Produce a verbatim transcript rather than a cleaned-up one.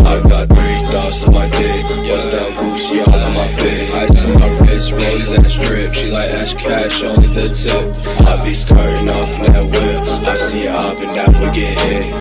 I got three thoughts on my dick. Bust down Gucci all on my feet. I tell my wrist, rolling that strip. She like ash cash, only the tip. I be skirting off in that whip. I see her up and down, we get hit.